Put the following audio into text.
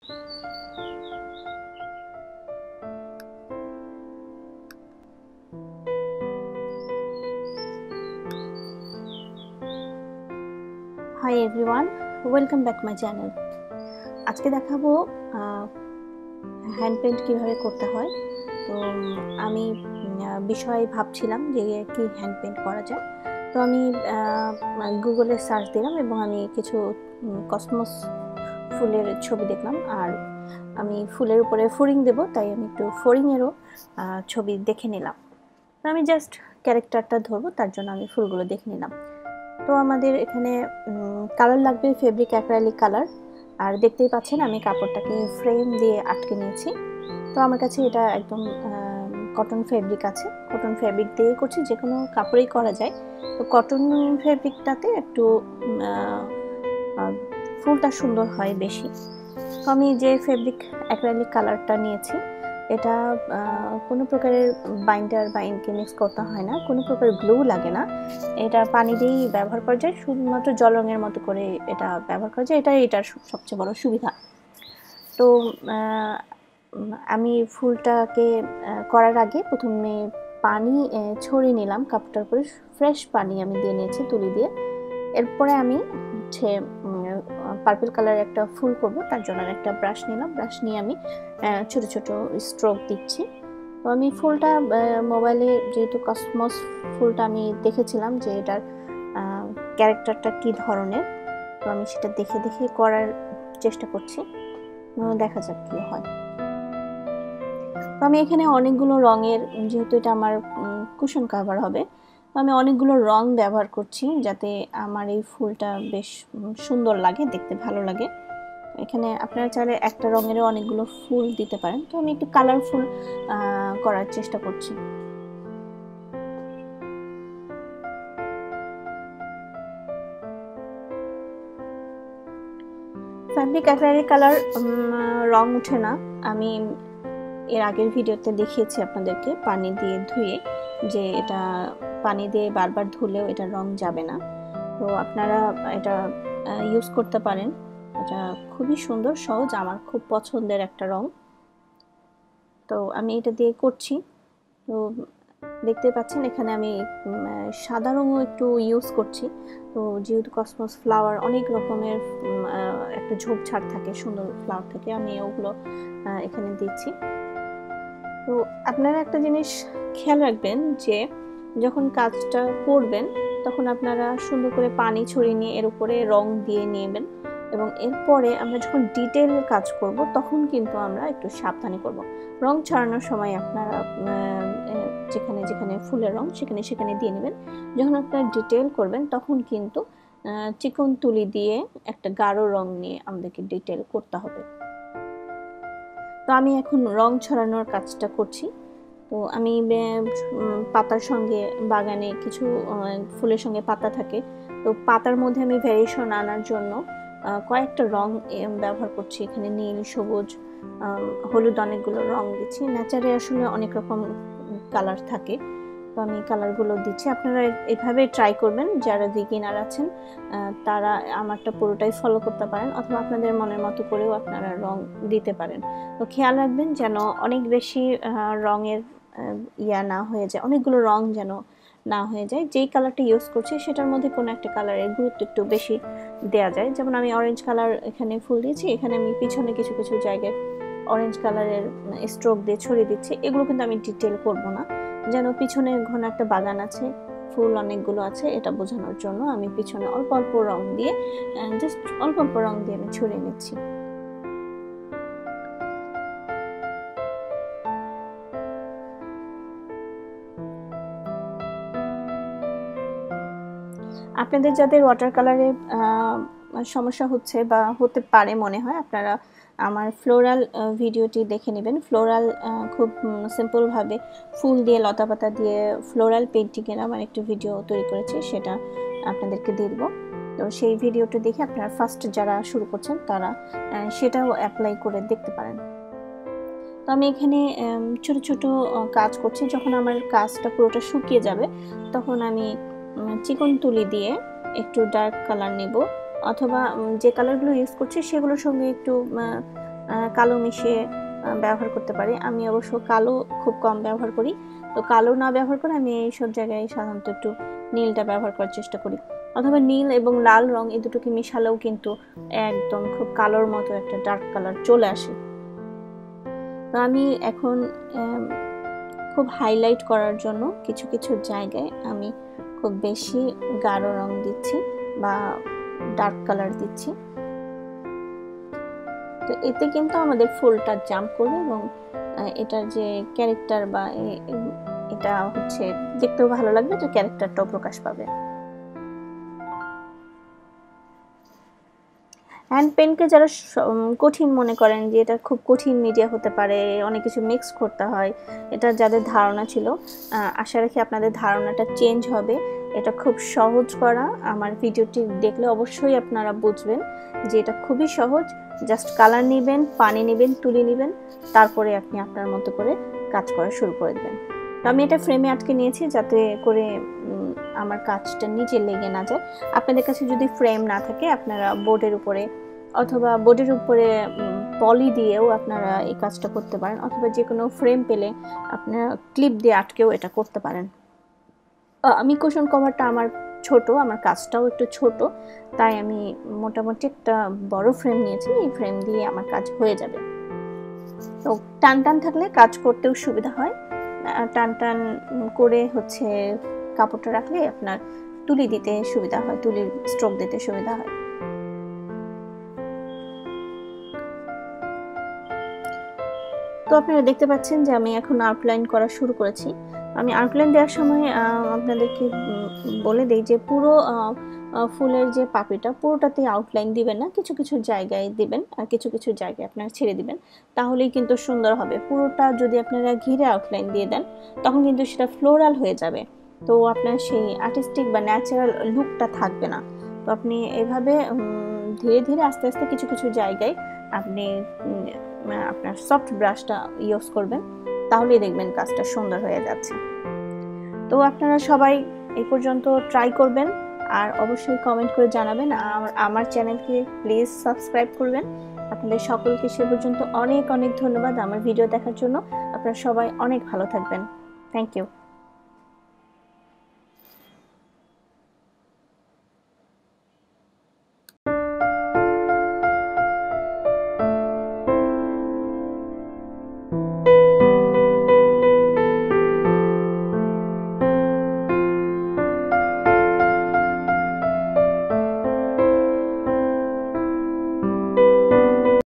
High everyone, welcome back my channel. আজকে দেখাবো hand paint কীভাবে করতে হয়। তো আমি বিষয়ে ভাবছিলাম যে কি হ্যান্ড পেইন্ট করা যায়। তো আমি গুগলে সার্চ দিলাম এবং আমি কিছু কসমস ফুলের ছবি দেখলাম। আর আমি ফুলের উপরে ফড়িং দেব, তাই আমি একটু ফড়িংয়েরও ছবি দেখে নিলাম। তো আমি জাস্ট ক্যারেক্টারটা ধরবো, তার জন্য আমি ফুলগুলো দেখে নিলাম। তো আমাদের এখানে কালার লাগবে, ফেব্রিক অ্যাক্রিলিক কালার। আর দেখতেই পাচ্ছেন আমি কাপড়টাকে ফ্রেম দিয়ে আটকে নিয়েছি। তো আমার কাছে এটা একদম কটন ফেব্রিক আছে, কটন ফেব্রিক দিয়ে করছি, যে কোনো কাপড়েই করা যায়। তো কটন ফেব্রিকটাতে একটু ফুলটা সুন্দর হয় বেশি। তো আমি যে ফেব্রিক অ্যাক্রিলিক কালারটা নিয়েছি, এটা কোনো প্রকারের বাইন্ডার বা ইনকে মিক্স করতে হয় না, কোনো প্রকার গ্লু লাগে না। এটা পানি দিয়েই ব্যবহার করা যায়, শুধুমাত্র জল রঙের মতো করে এটা ব্যবহার করা যায়। এটার সবচেয়ে বড় সুবিধা। তো আমি ফুলটাকে করার আগে প্রথমে পানি ছড়িয়ে নিলাম কাপটার উপরে। ফ্রেশ পানি আমি দিয়ে নিয়েছি তুলি দিয়ে। এরপরে আমি হচ্ছে পার্পল কালারের একটা ফুল করব, তার জন্য একটা ব্রাশ নিলাম। ব্রাশ নিয়ে আমি ছোট ছোট স্ট্রোক দিচ্ছি। তো আমি ফুলটা মোবাইলে, যেহেতু কসমস ফুলটা আমি দেখেছিলাম যে এটার ক্যারেক্টারটা কি ধরনের, তো আমি সেটা দেখে দেখে করার চেষ্টা করছি। দেখা যাক কি হয়। তো আমি এখানে অনেকগুলো রঙের, যেহেতু এটা আমার কুশন কাভার হবে, তো আমি অনেকগুলো রং ব্যবহার করছি যাতে আমার এই ফুলটা বেশ সুন্দর লাগে, দেখতে ভালো লাগে। এখানে আপনারা চাইলে একটা রঙেরও অনেকগুলো ফুল দিতে পারেন। তো আমি একটু কালারফুল করার চেষ্টা করছি। ফ্যাব্রিক অ্যাক্রিলিক কালার রং উঠে না। আমি এর আগের ভিডিওতে দেখিয়েছি আপনাদেরকে পানি দিয়ে ধুয়ে, যে এটা পানি দিয়ে বারবার ধুলেও এটা রং যাবে না। তো আপনারা এটা ইউজ করতে পারেন। এটা খুবই সুন্দর, সহজ, আমার খুব পছন্দের একটা রং। তো আমি এটা দিয়ে করছি। তো দেখতে পাচ্ছেন এখানে আমি সাদা রঙও একটু ইউজ করছি। তো যেহেতু কসমস ফ্লাওয়ার অনেক রকমের একটা ঝোপঝাড় থাকে, সুন্দর ফ্লাওয়ার থাকে, আমি ওগুলো এখানে দিচ্ছি। তো আপনারা একটা জিনিস খেয়াল রাখবেন যে যখন কাজটা করবেন তখন আপনারা সুন্দর করে পানি ছড়িয়ে নিয়ে এর উপরে রং দিয়ে নেবেন, এবং এরপরে আমরা যখন ডিটেল কাজ করব তখন কিন্তু আমরা একটু সাবধানে করব। রং ছড়ানোর সময় আপনারা যেখানে যেখানে ফুলের রং সেখানে সেখানে দিয়ে নেবেন। যখন আপনারা ডিটেল করবেন তখন কিন্তু চিকন তুলি দিয়ে একটা গাঢ় রং নিয়ে আমাদেরকে ডিটেল করতে হবে। তো আমি এখন রং ছড়ানোর কাজটা করছি। তো আমি পাতার সঙ্গে, বাগানে কিছু ফুলের সঙ্গে পাতা থাকে, তো পাতার মধ্যে আমি ভ্যারিয়েশন আনার জন্য কয়েকটা রং ব্যবহার করছি। এখানে নীল, সবুজ, হলুদ, অনেকগুলো রং দিচ্ছি। নেচারে আসলে অনেক রকম কালার থাকে, তো আমি কালারগুলো দিচ্ছি। আপনারা এভাবে ট্রাই করবেন। যারা বিগিনার আছেন তারা আমারটা পুরোটাই ফলো করতে পারেন, অথবা আপনাদের মনের মতো করেও আপনারা রং দিতে পারেন। তো খেয়াল রাখবেন যেন অনেক বেশি রঙের ইয়া না হয়ে যায়, অনেকগুলো রং যেন না হয়ে যায়। যেই কালারটা ইউজ করছি সেটার মধ্যে কোনো একটা কালারের গুরুত্ব একটু বেশি দেওয়া যায়। যেমন আমি অরেঞ্জ কালার এখানে ফুল দিয়েছি, এখানে আমি পিছনে কিছু কিছু জায়গায় অরেঞ্জ কালারের স্ট্রোক দিয়ে ছড়িয়ে দিচ্ছি। এগুলো কিন্তু আমি ডিটেল করব না, যেন পিছনে ঘন একটা বাগান আছে, ফুল অনেকগুলো আছে, এটা বোঝানোর জন্য আমি পিছনে অল্প অল্প রং দিয়ে, জাস্ট অল্প অল্প রং দিয়ে আমি ছড়িয়ে নিচ্ছি। আপনাদের যাদের ওয়াটার কালারে সমস্যা হচ্ছে বা হতে পারে মনে হয়, আপনারা আমার ফ্লোরাল ভিডিওটি দেখে নেবেন। ফ্লোরাল খুব সিম্পলভাবে ফুল দিয়ে, লতা পাতা দিয়ে ফ্লোরাল পেইন্টিংয়ের আমার একটি ভিডিও তৈরি করেছি, সেটা আপনাদেরকে দিব। তো সেই ভিডিওটি দেখে আপনারা ফার্স্ট যারা শুরু করছেন তারা সেটাও অ্যাপ্লাই করে দেখতে পারেন। তো আমি এখানে ছোট ছোট কাজ করছি। যখন আমার কাজটা পুরোটা শুকিয়ে যাবে তখন আমি চিকন তুলি দিয়ে একটু ডার্ক কালার নেব, অথবা যে কালারগুলো ইউজ করছি সেগুলোর সঙ্গে একটু কালো মিশিয়ে ব্যবহার করতে পারি। আমি অবশ্য কালো খুব কম ব্যবহার করি, তো কালো না ব্যবহার করে আমি এইসব জায়গায় সাধারণত একটু নীলটা ব্যবহার করার চেষ্টা করি, অথবা নীল এবং লাল রং এই দুটোকে মিশালেও কিন্তু একদম খুব কালোর মতো একটা ডার্ক কালার চলে আসে। তো আমি এখন খুব হাইলাইট করার জন্য কিছু কিছু জায়গায় আমি খুব বেশি গাঢ় রং দিচ্ছি বা ডার্ক কালার দিচ্ছি। তো এতে কিন্তু আমাদের ফুলটা জাম্প করবে এবং এটার যে ক্যারেক্টার বা এটা হচ্ছে দেখতেও ভালো লাগবে, তো ক্যারেক্টারটাও প্রকাশ পাবে। হ্যান্ড পেনকে যারা কঠিন মনে করেন যে এটা খুব কঠিন মিডিয়া হতে পারে, অনেক কিছু মিক্স করতে হয়, এটা যাদের ধারণা ছিল, আশা রাখি আপনাদের ধারণাটা চেঞ্জ হবে। এটা খুব সহজ করা, আমার ভিডিওটি দেখলে অবশ্যই আপনারা বুঝবেন যে এটা খুবই সহজ। জাস্ট কালার নেবেন, পানি নেবেন, তুলি নেবেন, তারপরে আপনি আপনার মতো করে কাজ করা শুরু করে দেবেন। তো আমি এটা ফ্রেমে আটকে নিয়েছি যাতে করে আমার কাজটা নিচে লেগে না যায়। আপনাদের কাছে যদি ফ্রেম না থাকে আপনারা বোর্ডের উপরে অথবা বোর্ডের উপরে পলি দিয়েও আপনারা এই কাজটা করতে পারেন, অথবা যে কোনো ফ্রেম পেলে আপনারা ক্লিপ দিয়ে আটকেও এটা করতে পারেন। আমি কুশন কভারটা আমার ছোট, আমার কাজটাও একটু ছোট, তাই আমি মোটামুটি একটা বড় ফ্রেম নিয়েছি, এই ফ্রেম দিয়ে আমার কাজ হয়ে যাবে। তো টান টান থাকলে কাজ করতেও সুবিধা হয়, টান টান করে হচ্ছে কাপড়টা রাখলে আপনার তুলি দিতে সুবিধা হয়, তুলির স্ট্রোক দিতে সুবিধা হয়। তো আপনারা দেখতে পাচ্ছেন যে আমি এখন আউটলাইন করা শুরু করেছি। আমি আউটলাইন দেওয়ার সময় আপনাদেরকে বলে দিই যে পুরো ফুলের যে পাপড়িটা পুরোটাতেই আউটলাইন দিবেন না, কিছু কিছু জায়গায় দিবেন আর কিছু কিছু জায়গায় আপনারা ছেড়ে দিবেন, তাহলেই কিন্তু সুন্দর হবে। পুরোটা যদি আপনারা ঘিরে আউটলাইন দিয়ে দেন তখন কিন্তু সেটা ফ্লোরাল হয়ে যাবে, তো আপনার সেই আর্টিস্টিক বা ন্যাচারাল লুকটা থাকবে না। তো আপনি এভাবে ধীরে ধীরে আস্তে আস্তে কিছু কিছু জায়গায় আপনি আপনার সফট ব্রাশটা ইউজ করবেন, তাহলেই দেখবেন কাজটা সুন্দর হয়ে যাচ্ছে। তো আপনারা সবাই এই পর্যন্ত ট্রাই করবেন আর অবশ্যই কমেন্ট করে জানাবেন। আমার চ্যানেলকে প্লিজ সাবস্ক্রাইব করবেন। আপনাদের সকলকে সে পর্যন্ত অনেক অনেক ধন্যবাদ আমার ভিডিও দেখার জন্য। আপনারা সবাই অনেক ভালো থাকবেন। Thank you.